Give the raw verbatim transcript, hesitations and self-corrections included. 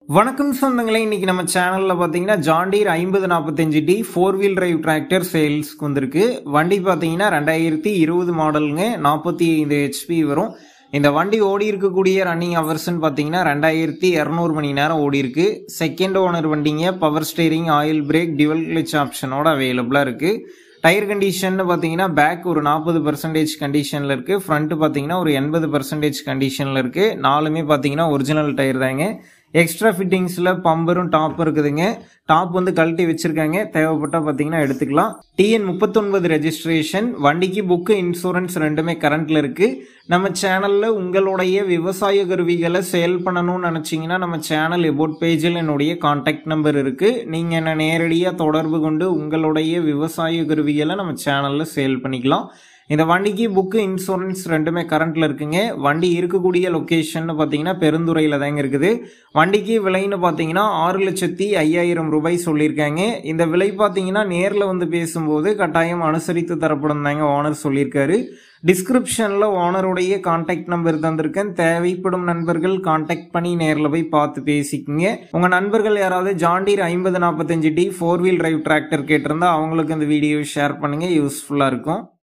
வணக்கம் சொந்தங்களே, இன்னைக்கு நம்ம சேனல்ல பாத்தீங்கன்னா ஜான் டீர் ஐம்பது நாற்பத்தஞ்சு D four wheel drive tractor சேல்ஸ்க்கு வந்திருக்கு. வண்டி பாத்தீங்கன்னா ரெண்டாயிரத்தி இருபது மாடலுங்க, நாற்பத்தி ஐந்து ஹெச்பி வரும். இந்த வண்டி ஓடி இருக்கக்கூடிய ரன்னிங் ஹவர்ஸ்ன்னு பாத்தீங்கன்னா ரெண்டாயிரத்தி இருநூறு மணி நேரம் ஓடி இருக்கு. செகண்ட் ஓனர் வண்டிங்க, power steering, oil brake, dual clutch ஆப்ஷனோட அவைலபிளா இருக்கு. டயர் கண்டிஷன் பாத்தீங்கன்னா பேக் ஒரு நாற்பது பர்சன்டேஜ் கண்டிஷன்ல இருக்கு, ஃப்ரண்ட் பாத்தீங்கன்னா ஒரு எண்பது பர்சன்டேஜ் கண்டிஷன்ல இருக்கு. நாலுமே பாத்தீங்கன்னா ஒரிஜினல் டயர் தாங்க. எக்ஸ்ட்ரா ஃபிட்டிங்ஸ்ல பம்பரும் டாப் இருக்குதுங்க. டாப் வந்து கழட்டி வச்சிருக்காங்க, தேவைப்பட்டா பாத்தீங்கன்னா எடுத்துக்கலாம். டிஎன் முப்பத்தொன்பது ரெஜிஸ்ட்ரேஷன். வண்டிக்கு புக்கு, இன்சூரன்ஸ் ரெண்டுமே கரண்ட்ல இருக்கு. நம்ம சேனல்ல உங்களுடைய விவசாய கருவிகளை சேல் பண்ணணும்னு நினைச்சீங்கன்னா நம்ம சேனல் எபோட் பேஜில் என்னுடைய கான்டாக்ட் நம்பர் இருக்கு. நீங்க என்ன நேரடியா தொடர்பு கொண்டு உங்களுடைய விவசாய கருவிகளை நம்ம சேனல்ல சேல் பண்ணிக்கலாம். இந்த வண்டிக்கு புக்கு, இன்சூரன்ஸ் ரெண்டுமே கரண்ட்ல இருக்குங்க. வண்டி இருக்கக்கூடிய லொகேஷன் பாத்தீங்கன்னா பெருந்துறையில தாங்க இருக்குது. வண்டிக்கு விலைன்னு பாத்தீங்கன்னா ஆறு லட்சத்தி ஐயாயிரம் ரூபாய் சொல்லியிருக்காங்க. இந்த விலை பாத்தீங்கன்னா நேர்ல வந்து பேசும்போது கட்டாயம் அனுசரித்து தரப்படும் தாங்க ஓனர் சொல்லியிருக்காரு. டிஸ்கிரிப்ஷன்ல ஓனருடைய கான்டாக்ட் நம்பர் தந்திருக்கேன். தேவைப்படும் நண்பர்கள் கான்டாக்ட் பண்ணி நேர்ல போய் பார்த்து பேசிக்குங்க. உங்க நண்பர்கள் யாராவது ஜான் டீர் ஐம்பது நாற்பத்தஞ்சு D four wheel drive tractor கேட்டிருந்தா அவங்களுக்கு இந்த வீடியோ ஷேர் பண்ணுங்க, யூஸ்ஃபுல்லா இருக்கும்.